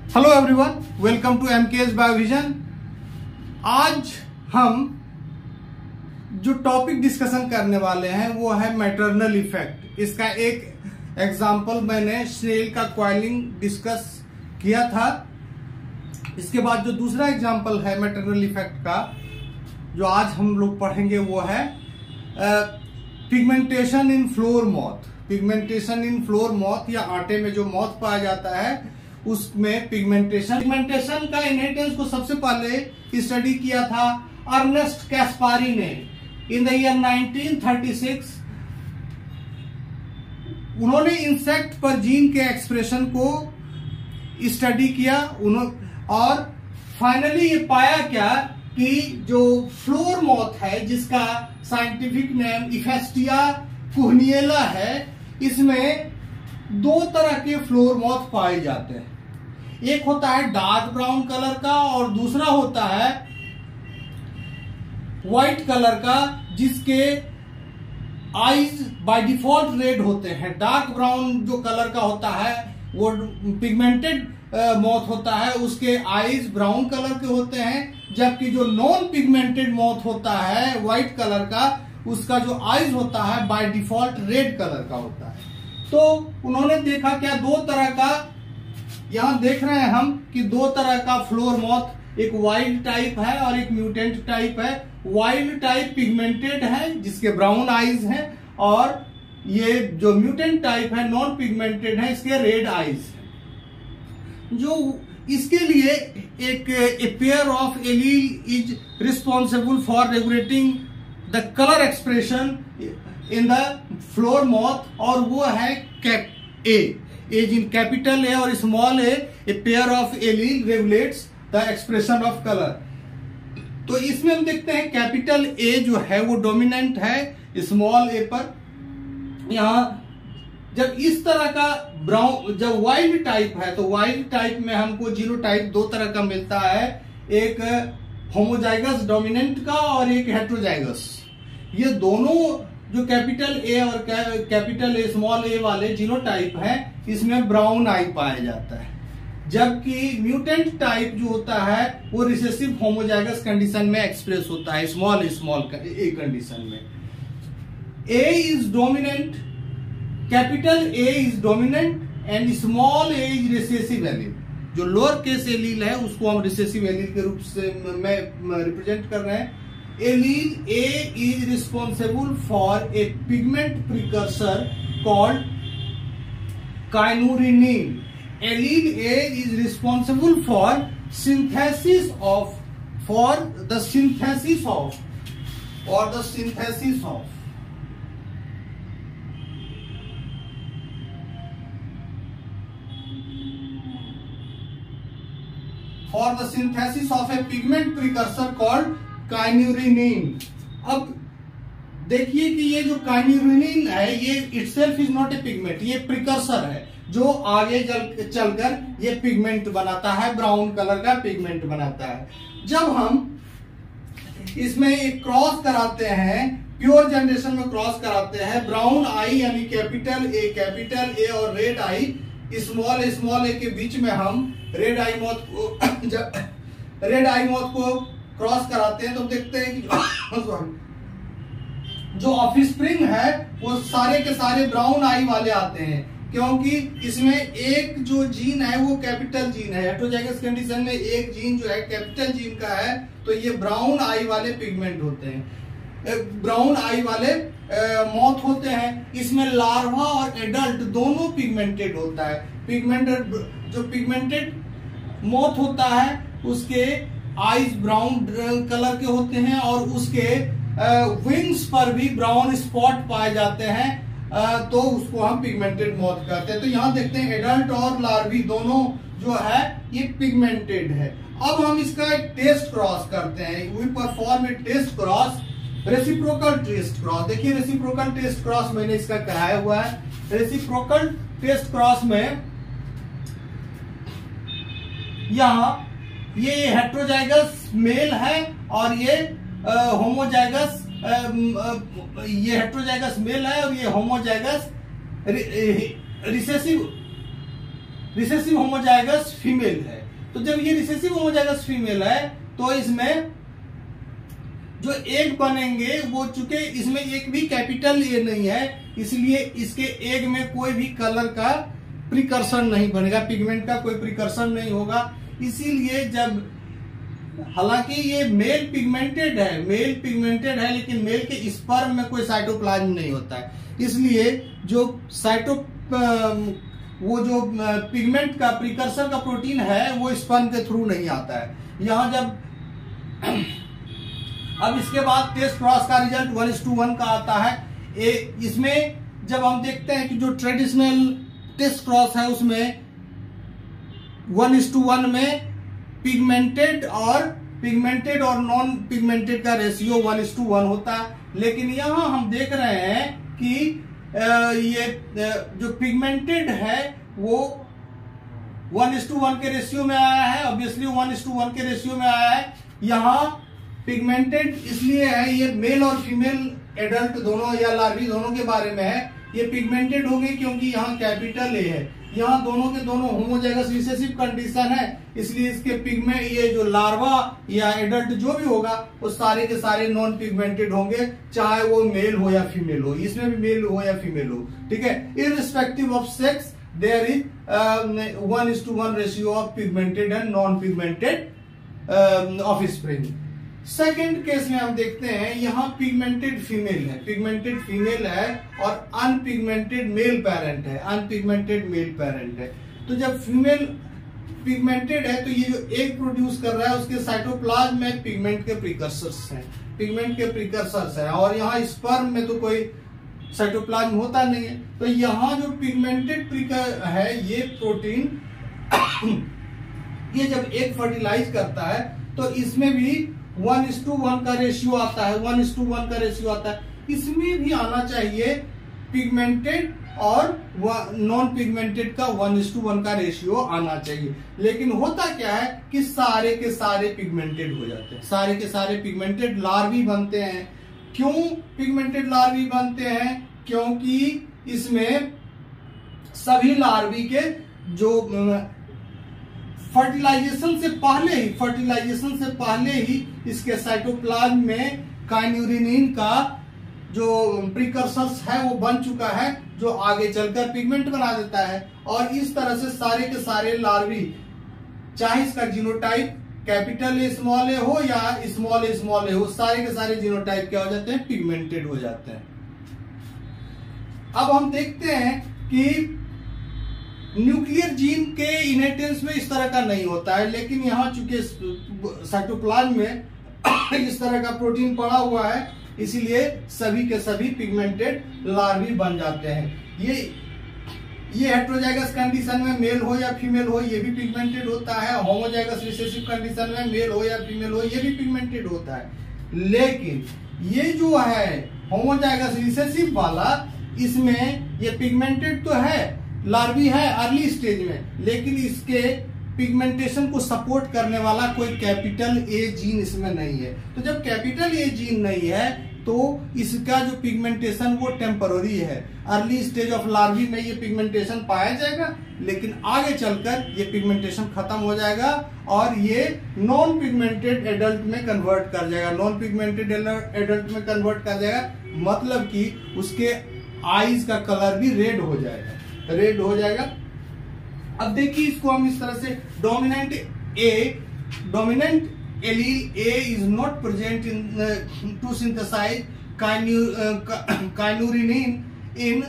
Hello everyone, welcome to MKS Biovision. आज हम जो टॉपिक डिस्कशन करने वाले हैं वो है मैटरनल इफेक्ट। इसका एक एग्जांपल मैंने स्नेल का कॉइलिंग डिस्कस किया था। इसके बाद जो दूसरा एग्जांपल है मैटरनल इफेक्ट का जो आज हम लोग पढ़ेंगे वो है pigmentation in flour moth. Pigmentation in flour moth या आटे में जो मॉथ पाया जाता है उसमें पिगमेंटेशन का इनहेरिटेंस को सबसे पहले स्टडी किया था अर्नेस्ट कैस्पारी ने इन द ईयर 1936। उन्होंने इंसेक्ट पर जीन के एक्सप्रेशन को स्टडी किया और फाइनली ये पाया क्या कि जो फ्लोर मॉथ है जिसका साइंटिफिक नेम इफेस्टिया कुहनिएला है, इसमें दो तरह के फ्लोर मॉथ पाए जाते हैं। एक होता है डार्क ब्राउन कलर का और दूसरा होता है व्हाइट कलर का जिसके आईज बाय डिफॉल्ट रेड होते हैं। डार्क ब्राउन जो कलर का होता है वो पिगमेंटेड मॉथ होता है, उसके आईज ब्राउन कलर के होते हैं, जबकि जो नॉन पिगमेंटेड मॉथ होता है व्हाइट कलर का उसका जो आईज होता है बाय डिफॉल्ट रेड कलर का होता है। तो उन्होंने देखा क्या दो तरह का, यहां देख रहे हैं हम कि दो तरह का फ्लोर मॉथ, एक वाइल्ड टाइप है और एक म्यूटेंट टाइप है। वाइल्ड टाइप पिगमेंटेड है जिसके ब्राउन आईज हैं और ये जो म्यूटेंट टाइप है नॉन पिगमेंटेड है, इसके रेड आईज है। जो इसके लिए एक pair of allele is responsible for regulating the colour expression in the flour moth और वो है एज इन कैपिटल ए और small a pair of allele regulates the expression of colour. तो इसमें हम देखते हैं कैपिटल ए जो है वो डोमिनेंट है स्मॉल ए पर। यहां जब इस तरह का ब्राउन जब वाइल्ड टाइप है तो वाइल्ड टाइप में हमको जीनोटाइप दो तरह का मिलता है, एक होमोजाइगस डोमिनेंट का और एक हेट्रोजाइगस। ये दोनों जो कैपिटल ए और कैपिटल ए स्मॉल ए वाले जीनोटाइप हैं इसमें ब्राउन आई पाया जाता है, जबकि म्यूटेंट टाइप जो होता है वो रिसेसिव होमोजाइगस कंडीशन में एक्सप्रेस होता है स्मॉल ए कंडीशन में। A is dominant, capital A is dominant and small a is recessive allele. जो लोअर केस एलील है उसको हम रिसेसिव एलील के रूप से में रिप्रेजेंट कर रहे हैं। Allele A is responsible for a pigment precursor called kynurenine. Allele A is responsible for the synthesis of a pigment precursor called काइन्यूरिनिन। अब देखिए कि ये जो काइन्यूरिनिन है ये itself is not a pigment, ये प्रिकर्सर है जो आगे चलकर ये पिगमेंट बनाता है, ब्राउन कलर का पिगमेंट बनाता है। जब हम इसमें एक क्रॉस कराते हैं, प्योर जनरेशन में क्रॉस कराते हैं, ब्राउन आई यानी कैपिटल ए और रेड आई स्मॉल ए के बीच में हम रेड आई मौत को क्रॉस कराते हैं तो देखते हैं कि जो ऑफस्प्रिंग है वो सारे के सारे ब्राउन आई वाले आते हैं, क्योंकि इसमें एक जो जीन है वो कैपिटल जीन है। हेट्रोजाइगस कंडीशन में एक जीन जो है कैपिटल जीन का है, तो ये ब्राउन आई वाले पिगमेंट होते हैं, ब्राउन आई वाले मॉथ होते हैं। इसमें लार्वा और एडल्ट दोनों पिगमेंटेड होता है। जो पिगमेंटेड मॉथ होता है उसके आईज ब्राउन कलर के होते हैं और उसके विंग्स पर भी ब्राउन स्पॉट पाए जाते हैं, तो उसको हम पिगमेंटेड मॉथ कहते हैं। तो यहां देखते हैं एडल्ट और लार्वी दोनों जो है ये पिगमेंटेड है। अब हम इसका एक टेस्ट क्रॉस करते हैं। We perform a test cross, reciprocal test cross. देखिए रेसिप्रोकल टेस्ट क्रॉस मैंने इसका कराया हुआ है। रेसिप्रोकल टेस्ट क्रॉस में यहां ये हेट्रोजाइगस मेल है और ये होमोजाइगस ये हेट्रोजाइगस मेल है और ये होमोजाइगस रिसेसिव होमोजाइगस फीमेल है। तो जब ये रिसेसिव होमोजाइगस फीमेल है तो इसमें जो एग बनेंगे वो चूंकि इसमें एक भी कैपिटल ए नहीं है, इसलिए इसके एग में कोई भी कलर का प्रिकर्सन नहीं बनेगा, पिगमेंट का कोई प्रिकर्सन नहीं होगा। इसीलिए जब, हालांकि ये मेल पिगमेंटेड है लेकिन मेल के स्पर्म में कोई साइटोप्लाज्म नहीं होता है, इसलिए जो वो जो पिगमेंट का प्रिकर्सर का प्रोटीन है वो स्पर्म के थ्रू नहीं आता है। यहां जब अब इसके बाद टेस्ट क्रॉस का रिजल्ट 1:1 का आता है। इसमें जब हम देखते हैं कि जो ट्रेडिशनल टेस्ट क्रॉस है उसमें 1:1 में पिगमेंटेड और नॉन पिगमेंटेड का रेशियो 1:1 होता है, लेकिन यहां हम देख रहे हैं कि ये जो पिगमेंटेड है वो 1:1 के रेशियो में आया है। ऑब्वियसली 1:1 के रेशियो में आया है। यहाँ पिगमेंटेड इसलिए है, ये मेल और फीमेल एडल्ट दोनों या लार्वी दोनों के बारे में है। ये पिगमेंटेड हो गई क्योंकि यहाँ कैपिटल ए है, यहाँ दोनों के दोनों होमोजाइगस रिसेसिव कंडीशन है, इसलिए इसके पिगमेंट, ये जो लार्वा या एडल्ट जो भी होगा वो सारे के सारे नॉन पिगमेंटेड होंगे, चाहे वो मेल हो या फीमेल हो, इसमें भी मेल हो या फीमेल हो। ठीक है, irrespective of sex there is 1:1 ratio of pigmented and non pigmented offspring. Second case में हम देखते हैं, यहाँ पिगमेंटेड फीमेल है और अनपिगमेंटेड मेल पेरेंट है। तो जब फीमेल पिगमेंटेड है तो ये जो एग प्रोड्यूस कर रहा है उसके साइटोप्लाज्म में पिगमेंट के प्रिकर्सर्स हैं और यहाँ स्पर्म में तो कोई साइटोप्लाज्म होता नहीं है। तो यहाँ जो पिगमेंटेड है ये प्रोटीन ये जब एग फर्टिलाइज करता है तो इसमें भी 1:1 का रेशियो आता है। इसमें भी आना चाहिए पिगमेंटेड और नॉन पिगमेंटेड का 1:1 का रेशियो आना चाहिए, लेकिन होता क्या है कि सारे के सारे पिगमेंटेड हो जाते हैं, सारे के सारे पिगमेंटेड लार्वी बनते हैं। क्यों पिगमेंटेड लार्वी बनते हैं? क्योंकि इसमें सभी लार्वी के जो फर्टिलाइजेशन से पहले ही इसके साइटोप्लाज्म में काइन्यूरिनिन का जो प्रिकर्सर्स है वो बन चुका है, जो आगे चलकर पिगमेंट बना देता है। और इस तरह से सारे के सारे लार्वी, चाहे इसका genotype capital A small a हो या स्मॉल ए हो, सारे के सारे जीनोटाइप क्या हो जाते हैं? पिगमेंटेड हो जाते हैं। अब हम देखते हैं कि न्यूक्लियर जीन के इनहेरिटेंस में इस तरह का नहीं होता है, लेकिन यहाँ चूंकि साइटोप्लाज्म में इस तरह का प्रोटीन पड़ा हुआ है, इसीलिए सभी के सभी पिगमेंटेड लार्वी बन जाते हैं। ये हेट्रोजाइगस कंडीशन में मेल हो या फीमेल हो ये भी पिगमेंटेड होता है, होमोजाइगस रिसेसिव कंडीशन में मेल हो या फीमेल हो ये भी पिगमेंटेड होता है। लेकिन ये जो है होमोजाइगस रिसेसिव वाला, इसमें ये पिगमेंटेड तो है, लार्वी है अर्ली स्टेज में, लेकिन इसके पिगमेंटेशन को सपोर्ट करने वाला कोई कैपिटल ए जीन इसमें नहीं है। तो जब कैपिटल ए जीन नहीं है तो इसका जो पिगमेंटेशन वो टेम्पररी है। अर्ली स्टेज ऑफ लार्वी में ये पिगमेंटेशन पाया जाएगा, लेकिन आगे चलकर ये पिगमेंटेशन खत्म हो जाएगा और ये नॉन पिगमेंटेड एडल्ट में कन्वर्ट कर जाएगा। मतलब कि उसके आईज का कलर भी रेड हो जाएगा। अब देखिए इसको हम इस तरह से, dominant allele A is not present to synthesize kynurenine in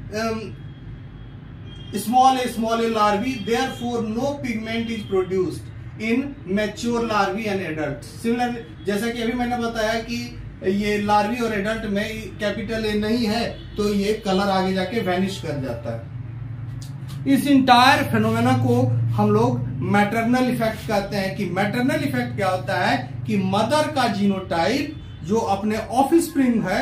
small a larvae, therefore no pigment is produced in mature larvae and adult. Similarly, जैसा कि अभी मैंने बताया कि ये लार्वी और एडल्ट में कैपिटल ए नहीं है तो ये कलर आगे जाके वैनिश कर जाता है। इस इंटायर फेनोमेना को हम लोग मैटरनल इफेक्ट कहते हैं। कि मैटरनल इफेक्ट क्या होता है कि मदर का जीनोटाइप जो अपने ऑफस्प्रिंग है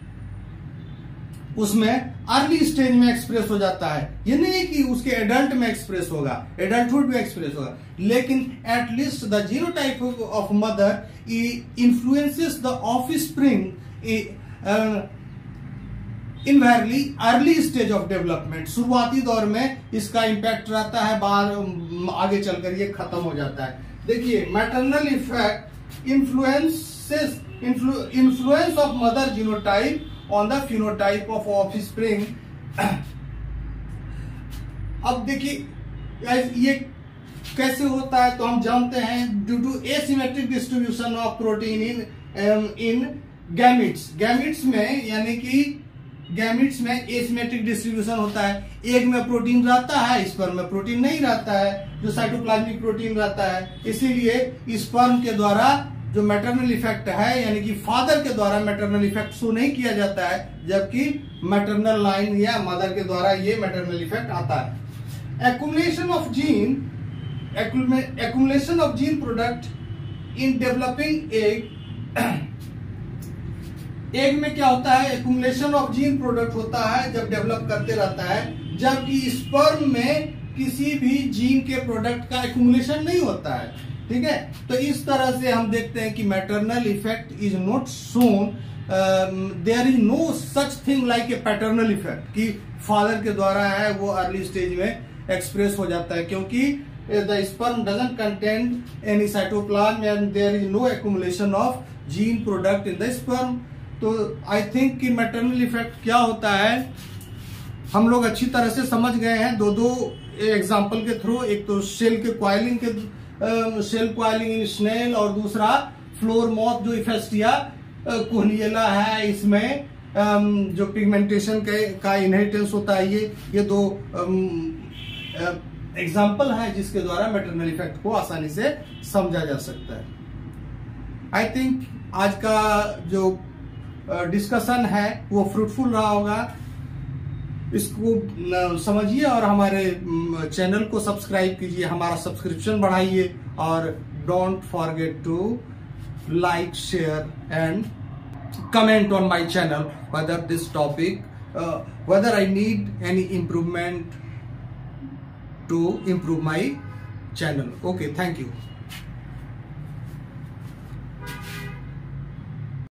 उसमें अर्ली स्टेज में एक्सप्रेस हो जाता है। ये नहीं कि उसके एडल्ट में एक्सप्रेस होगा, एडल्टहुड में एक्सप्रेस होगा, लेकिन at least the genotype of mother influences the offspring in very early stage of development, शुरुआती दौर में इसका इम्पैक्ट रहता है, बाद आगे चलकर ये खत्म हो जाता है। देखिए maternal effect influence of mother genotype on the phenotype of offspring. अब देखिए ये कैसे होता है, तो हम जानते हैं due to asymmetric distribution of protein in gametes. Gametes में यानी कि गैमिट्स में एसिमेट्रिक डिस्ट्रीब्यूशन होता है, एक में प्रोटीन रहता है, स्पर्म में प्रोटीन नहीं रहता है, जो साइटोप्लाज्मिक प्रोटीन रहता है। इसीलिए स्पर्म के द्वारा जो मैटरनल इफेक्ट है यानी कि फादर के द्वारा मैटरनल इफेक्ट शो नहीं किया जाता है, जबकि मैटरनल लाइन या मदर के द्वारा ये मैटरनल इफेक्ट आता है। Accumulation of gene product in developing egg. Egg में क्या होता है, एक्युमुलेशन ऑफ जीन प्रोडक्ट होता है जब डेवलप करते रहता है, जबकि स्पर्म में किसी भी जीन के प्रोडक्ट का एक्युमुलेशन नहीं होता है। ठीक है, तो इस तरह से हम देखते हैं कि maternal effect is not shown, there is no such thing like a paternal effect कि फादर के द्वारा है वो अर्ली स्टेज में एक्सप्रेस हो जाता है, क्योंकि the sperm doesn't contain any cytoplasm and there is no accumulation of gene product in the sperm. तो आई थिंक कि मैटरनल इफेक्ट क्या होता है हम लोग अच्छी तरह से समझ गए हैं दो एग्जाम्पल के थ्रू। एक तो शेल के coiling shell coiling in snail और दूसरा फ्लोर मॉथ जो इफेस्टिया कोहनियला है, इसमें जो पिगमेंटेशन का इनहेरिटेंस होता है, ये दो एग्जाम्पल है जिसके द्वारा मैटरनल इफेक्ट को आसानी से समझा जा सकता है। आई थिंक आज का जो डिस्कशन है वो फ्रूटफुल रहा होगा। इसको समझिए और हमारे चैनल को सब्सक्राइब कीजिए, हमारा सब्सक्रिप्शन बढ़ाइए और don't forget to like, share and comment on my channel whether this topic whether I need any improvement to improve my channel. Okay, thank you.